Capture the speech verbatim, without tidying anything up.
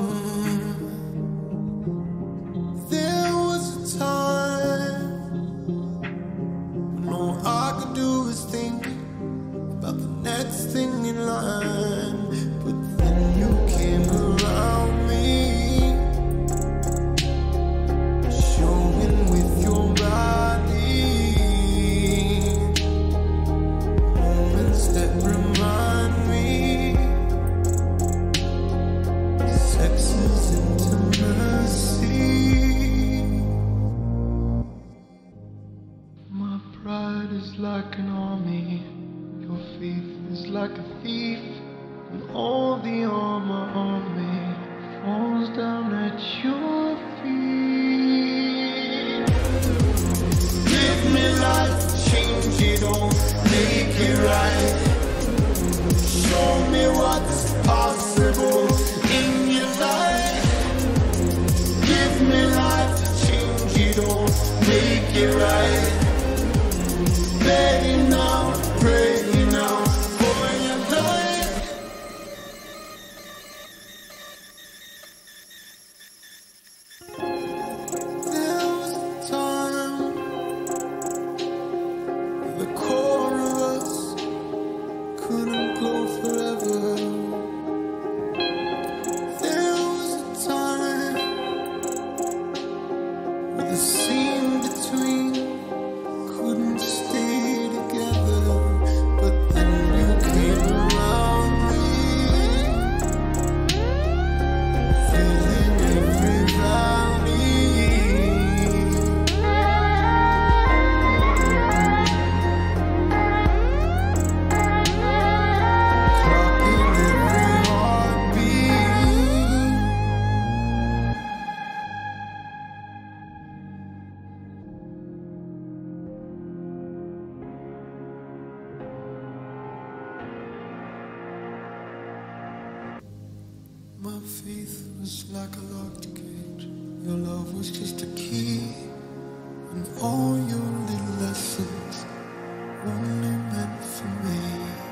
There was a time when all I could do was think about the next thing in line. But then you came around me, showing with your body moments that remind me sex is intimacy. My pride is like an army, your faith is like a thief, and all the armor on me falls down at your feet. Give me life, change it all, make it right. Show me what's possible in your life. Give me life, change it all, make it right. Begging now, praying now for your life. There was a time the core of us couldn't go forever. There was a time where the seam between couldn't stay together. But then you came around me, filling every valley, clocking every heartbeat. My faith was like a locked gate, your love was just a key, and all your little lessons only meant for me.